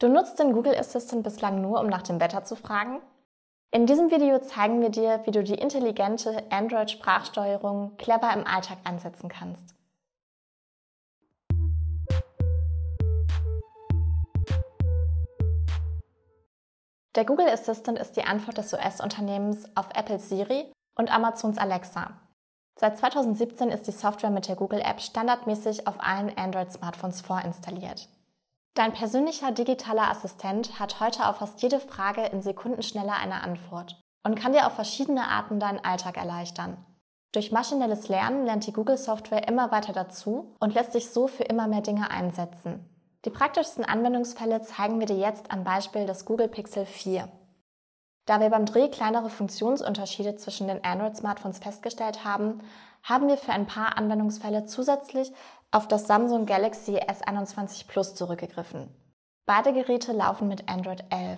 Du nutzt den Google Assistant bislang nur, um nach dem Wetter zu fragen? In diesem Video zeigen wir dir, wie du die intelligente Android-Sprachsteuerung clever im Alltag einsetzen kannst. Der Google Assistant ist die Antwort des US-Unternehmens auf Apples Siri und Amazons Alexa. Seit 2017 ist die Software mit der Google-App standardmäßig auf allen Android-Smartphones vorinstalliert. Dein persönlicher digitaler Assistent hat heute auf fast jede Frage in Sekundenschnelle eine Antwort und kann dir auf verschiedene Arten deinen Alltag erleichtern. Durch maschinelles Lernen lernt die Google-Software immer weiter dazu und lässt sich so für immer mehr Dinge einsetzen. Die praktischsten Anwendungsfälle zeigen wir dir jetzt am Beispiel des Google Pixel 4. Da wir beim Dreh kleinere Funktionsunterschiede zwischen den Android-Smartphones festgestellt haben, haben wir für ein paar Anwendungsfälle zusätzlich auf das Samsung Galaxy S21 Plus zurückgegriffen. Beide Geräte laufen mit Android 11.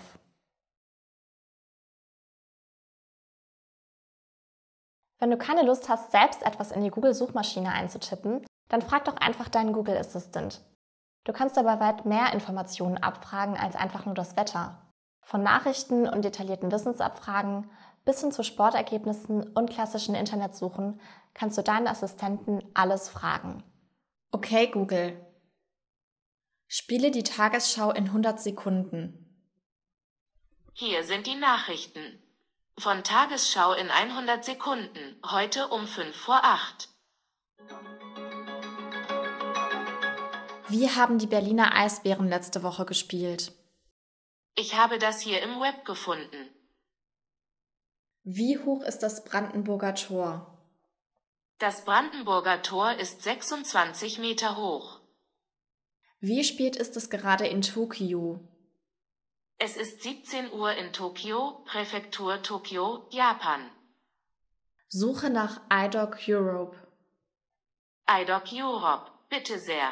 Wenn du keine Lust hast, selbst etwas in die Google-Suchmaschine einzutippen, dann frag doch einfach deinen Google Assistant. Du kannst dabei weit mehr Informationen abfragen als einfach nur das Wetter. Von Nachrichten und detaillierten Wissensabfragen bis hin zu Sportergebnissen und klassischen Internetsuchen kannst du deinen Assistenten alles fragen. Okay, Google. Spiele die Tagesschau in 100 Sekunden. Hier sind die Nachrichten. Von Tagesschau in 100 Sekunden, heute um 7:55. Wie haben die Berliner Eisbären letzte Woche gespielt? Ich habe das hier im Web gefunden. Wie hoch ist das Brandenburger Tor? Das Brandenburger Tor ist 26 Meter hoch. Wie spät ist es gerade in Tokio? Es ist 17 Uhr in Tokio, Präfektur Tokio, Japan. Suche nach iDoc Europe. iDoc Europe, bitte sehr.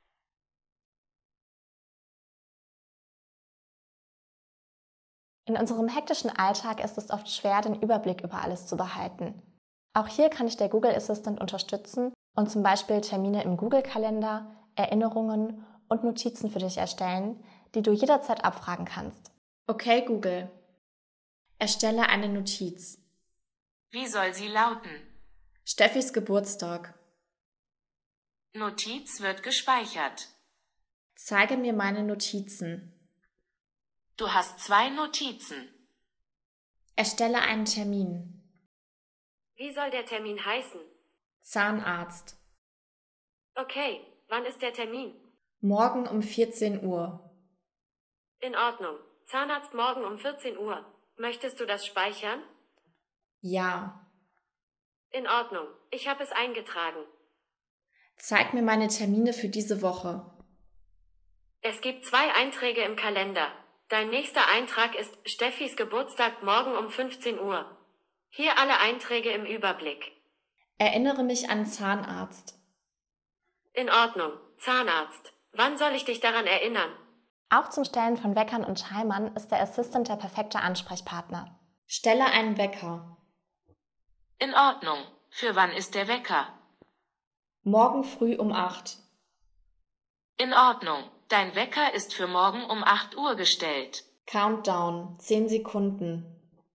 In unserem hektischen Alltag ist es oft schwer, den Überblick über alles zu behalten. Auch hier kann dich der Google Assistant unterstützen und zum Beispiel Termine im Google-Kalender, Erinnerungen und Notizen für dich erstellen, die du jederzeit abfragen kannst. Okay, Google. Erstelle eine Notiz. Wie soll sie lauten? Steffis Geburtstag. Notiz wird gespeichert. Zeige mir meine Notizen. Du hast 2 Notizen. Erstelle einen Termin. Wie soll der Termin heißen? Zahnarzt. Okay, wann ist der Termin? Morgen um 14 Uhr. In Ordnung. Zahnarzt morgen um 14 Uhr. Möchtest du das speichern? Ja. In Ordnung. Ich habe es eingetragen. Zeig mir meine Termine für diese Woche. Es gibt 2 Einträge im Kalender. Dein nächster Eintrag ist Steffis Geburtstag morgen um 15 Uhr. Hier alle Einträge im Überblick. Erinnere mich an Zahnarzt. In Ordnung. Zahnarzt. Wann soll ich dich daran erinnern? Auch zum Stellen von Weckern und Timern ist der Assistant der perfekte Ansprechpartner. Stelle einen Wecker. In Ordnung. Für wann ist der Wecker? Morgen früh um 8. In Ordnung. Dein Wecker ist für morgen um 8 Uhr gestellt. Countdown, 10 Sekunden.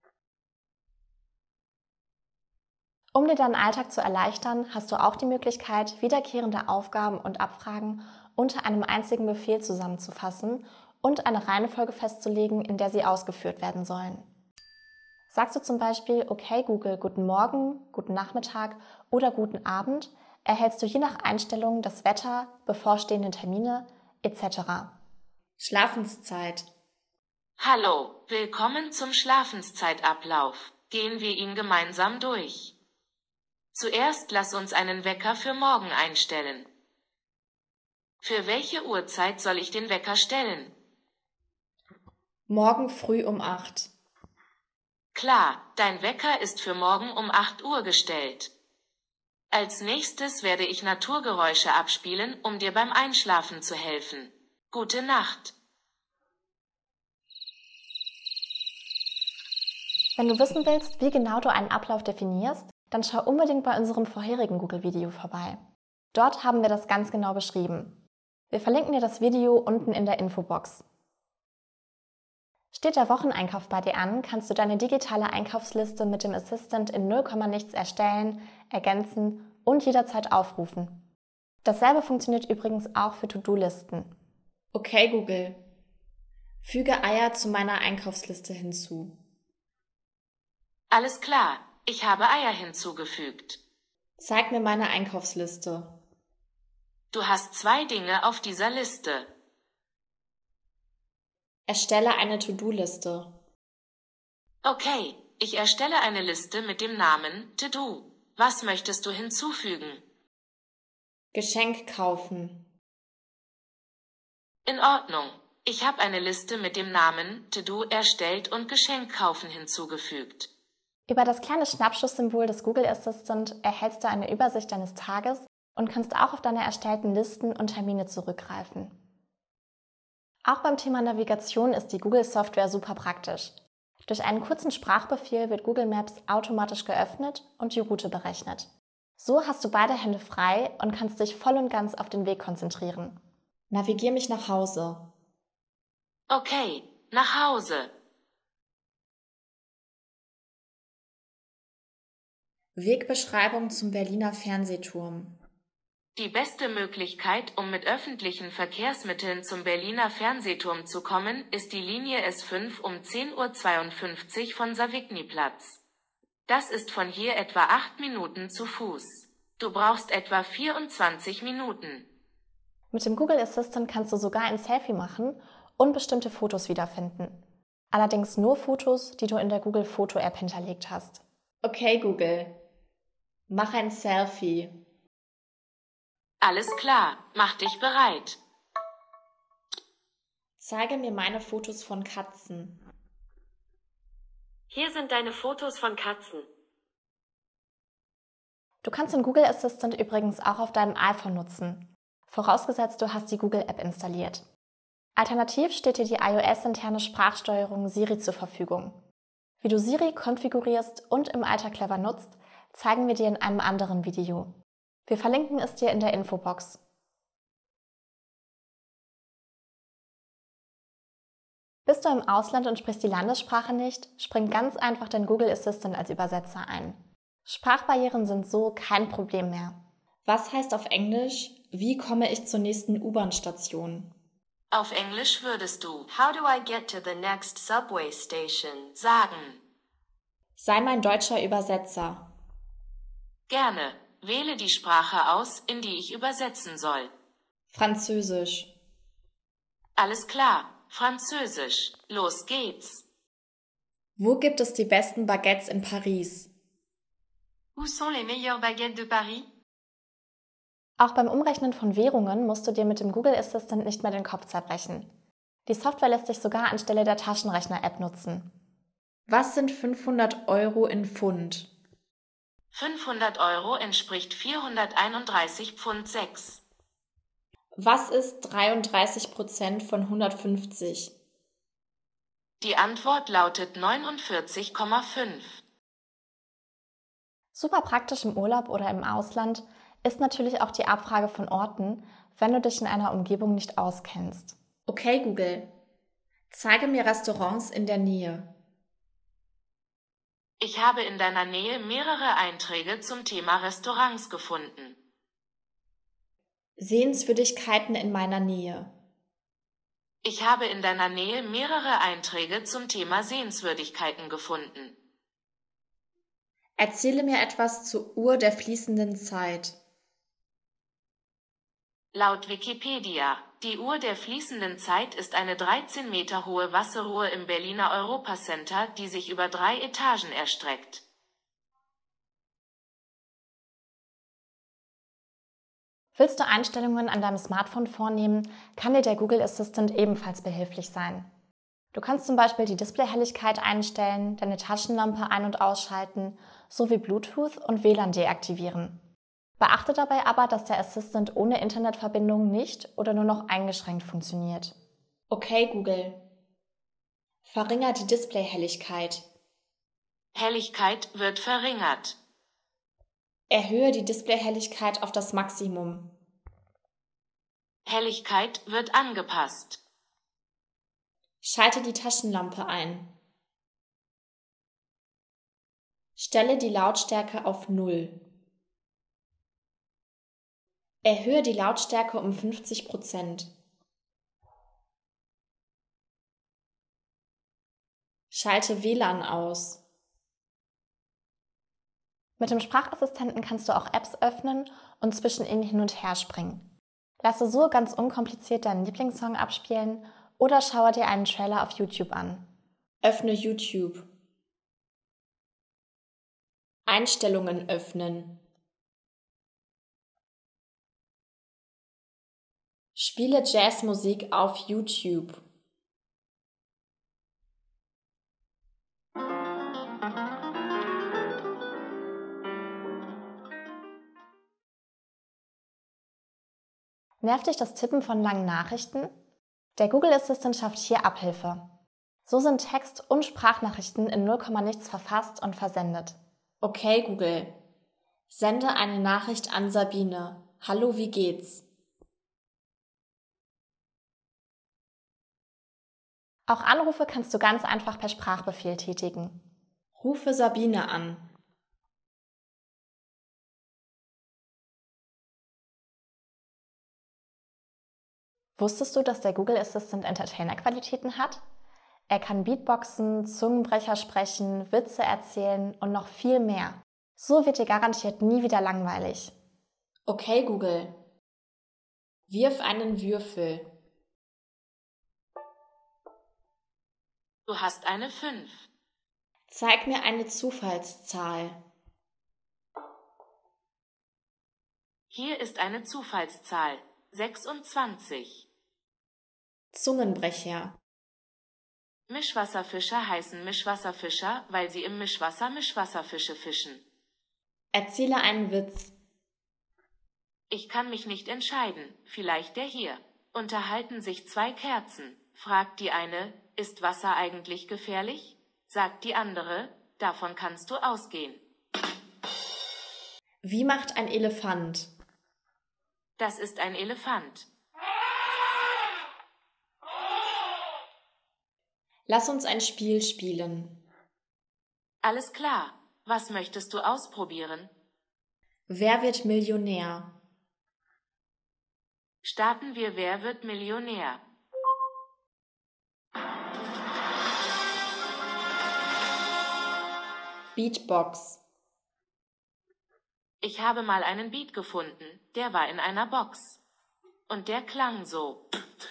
Um dir deinen Alltag zu erleichtern, hast du auch die Möglichkeit, wiederkehrende Aufgaben und Abfragen unter einem einzigen Befehl zusammenzufassen und eine Reihenfolge festzulegen, in der sie ausgeführt werden sollen. Sagst du zum Beispiel, okay Google, guten Morgen, guten Nachmittag oder guten Abend, erhältst du je nach Einstellung das Wetter, bevorstehende Termine etc. Schlafenszeit. Hallo, willkommen zum Schlafenszeitablauf. Gehen wir ihn gemeinsam durch. Zuerst lass uns einen Wecker für morgen einstellen. Für welche Uhrzeit soll ich den Wecker stellen? Morgen früh um 8. Klar, dein Wecker ist für morgen um 8 Uhr gestellt. Als nächstes werde ich Naturgeräusche abspielen, um dir beim Einschlafen zu helfen. Gute Nacht. Wenn du wissen willst, wie genau du einen Ablauf definierst, dann schau unbedingt bei unserem vorherigen Google-Video vorbei. Dort haben wir das ganz genau beschrieben. Wir verlinken dir das Video unten in der Infobox. Steht der Wocheneinkauf bei dir an, kannst du deine digitale Einkaufsliste mit dem Assistant in 0, nichts erstellen, ergänzen und jederzeit aufrufen. Dasselbe funktioniert übrigens auch für To-Do-Listen. Okay, Google. Füge Eier zu meiner Einkaufsliste hinzu. Alles klar, ich habe Eier hinzugefügt. Zeig mir meine Einkaufsliste. Du hast 2 Dinge auf dieser Liste. Erstelle eine To-Do-Liste. Okay, ich erstelle eine Liste mit dem Namen To-Do. Was möchtest du hinzufügen? Geschenk kaufen. In Ordnung. Ich habe eine Liste mit dem Namen To-Do erstellt und Geschenk kaufen hinzugefügt. Über das kleine Schnappschusssymbol des Google Assistant erhältst du eine Übersicht deines Tages und kannst auch auf deine erstellten Listen und Termine zurückgreifen. Auch beim Thema Navigation ist die Google-Software super praktisch. Durch einen kurzen Sprachbefehl wird Google Maps automatisch geöffnet und die Route berechnet. So hast du beide Hände frei und kannst dich voll und ganz auf den Weg konzentrieren. Navigier mich nach Hause. Okay, nach Hause. Wegbeschreibung zum Berliner Fernsehturm. Die beste Möglichkeit, um mit öffentlichen Verkehrsmitteln zum Berliner Fernsehturm zu kommen, ist die Linie S5 um 10:52 Uhr von Savigniplatz. Das ist von hier etwa 8 Minuten zu Fuß. Du brauchst etwa 24 Minuten. Mit dem Google Assistant kannst du sogar ein Selfie machen und bestimmte Fotos wiederfinden. Allerdings nur Fotos, die du in der Google Foto App hinterlegt hast. Okay, Google. Mach ein Selfie. Alles klar, mach dich bereit. Zeige mir meine Fotos von Katzen. Hier sind deine Fotos von Katzen. Du kannst den Google Assistant übrigens auch auf deinem iPhone nutzen, vorausgesetzt du hast die Google App installiert. Alternativ steht dir die iOS-interne Sprachsteuerung Siri zur Verfügung. Wie du Siri konfigurierst und im Alltag clever nutzt, zeigen wir dir in einem anderen Video. Wir verlinken es dir in der Infobox. Bist du im Ausland und sprichst die Landessprache nicht, spring ganz einfach den Google Assistant als Übersetzer ein. Sprachbarrieren sind so kein Problem mehr. Was heißt auf Englisch, wie komme ich zur nächsten U-Bahn-Station? Auf Englisch würdest du How do I get to the next subway station? sagen. Sei mein deutscher Übersetzer. Gerne. Wähle die Sprache aus, in die ich übersetzen soll. Französisch. Alles klar. Französisch. Los geht's. Wo gibt es die besten Baguettes in Paris? Où sont les meilleures baguettes de Paris? Auch beim Umrechnen von Währungen musst du dir mit dem Google Assistant nicht mehr den Kopf zerbrechen. Die Software lässt sich sogar anstelle der Taschenrechner-App nutzen. Was sind 500 Euro in Pfund? 500 Euro entspricht 431,06 Pfund. Was ist 33% von 150? Die Antwort lautet 49,5. Super praktisch im Urlaub oder im Ausland ist natürlich auch die Abfrage von Orten, wenn du dich in einer Umgebung nicht auskennst. Okay, Google. Zeige mir Restaurants in der Nähe. Ich habe in deiner Nähe mehrere Einträge zum Thema Restaurants gefunden. Sehenswürdigkeiten in meiner Nähe. Ich habe in deiner Nähe mehrere Einträge zum Thema Sehenswürdigkeiten gefunden. Erzähle mir etwas zur Uhr der fließenden Zeit. Laut Wikipedia, die Uhr der fließenden Zeit ist eine 13 Meter hohe Wasseruhr im Berliner Europacenter, die sich über 3 Etagen erstreckt. Willst du Einstellungen an deinem Smartphone vornehmen, kann dir der Google Assistant ebenfalls behilflich sein. Du kannst zum Beispiel die Displayhelligkeit einstellen, deine Taschenlampe ein- und ausschalten, sowie Bluetooth und WLAN deaktivieren. Beachte dabei aber, dass der Assistant ohne Internetverbindung nicht oder nur noch eingeschränkt funktioniert. Okay, Google. Verringere die Displayhelligkeit. Helligkeit wird verringert. Erhöhe die Displayhelligkeit auf das Maximum. Helligkeit wird angepasst. Schalte die Taschenlampe ein. Stelle die Lautstärke auf 0. Erhöhe die Lautstärke um 50%. Schalte WLAN aus. Mit dem Sprachassistenten kannst du auch Apps öffnen und zwischen ihnen hin und her springen. Lasse so ganz unkompliziert deinen Lieblingssong abspielen oder schaue dir einen Trailer auf YouTube an. Öffne YouTube. Einstellungen öffnen. Spiele Jazzmusik auf YouTube. Nervt dich das Tippen von langen Nachrichten? Der Google Assistant schafft hier Abhilfe. So sind Text- und Sprachnachrichten in 0, nichts verfasst und versendet. Okay, Google. Sende eine Nachricht an Sabine. Hallo, wie geht's? Auch Anrufe kannst du ganz einfach per Sprachbefehl tätigen. Rufe Sabine an. Wusstest du, dass der Google Assistant Entertainer-Qualitäten hat? Er kann Beatboxen, Zungenbrecher sprechen, Witze erzählen und noch viel mehr. So wird dir garantiert nie wieder langweilig. Okay, Google. Wirf einen Würfel. Du hast eine 5. Zeig mir eine Zufallszahl. Hier ist eine Zufallszahl. 26. Zungenbrecher. Mischwasserfischer heißen Mischwasserfischer, weil sie im Mischwasser Mischwasserfische fischen. Erzähle einen Witz. Ich kann mich nicht entscheiden, vielleicht der hier. Unterhalten sich 2 Kerzen. Fragt die eine, ist Wasser eigentlich gefährlich? Sagt die andere, davon kannst du ausgehen. Wie macht ein Elefant? Das ist ein Elefant. Lass uns ein Spiel spielen. Alles klar. Was möchtest du ausprobieren? Wer wird Millionär? Starten wir Wer wird Millionär? Beatbox. Ich habe mal einen Beat gefunden, der war in einer Box. Und der klang so.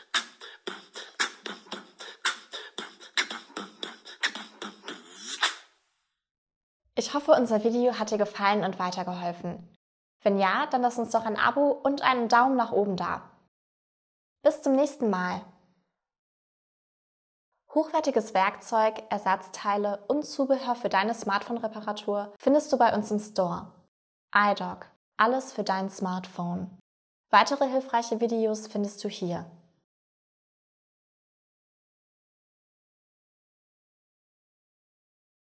Ich hoffe, unser Video hat dir gefallen und weitergeholfen. Wenn ja, dann lass uns doch ein Abo und einen Daumen nach oben da. Bis zum nächsten Mal. Hochwertiges Werkzeug, Ersatzteile und Zubehör für deine Smartphone-Reparatur findest du bei uns im Store. iDock, alles für dein Smartphone. Weitere hilfreiche Videos findest du hier.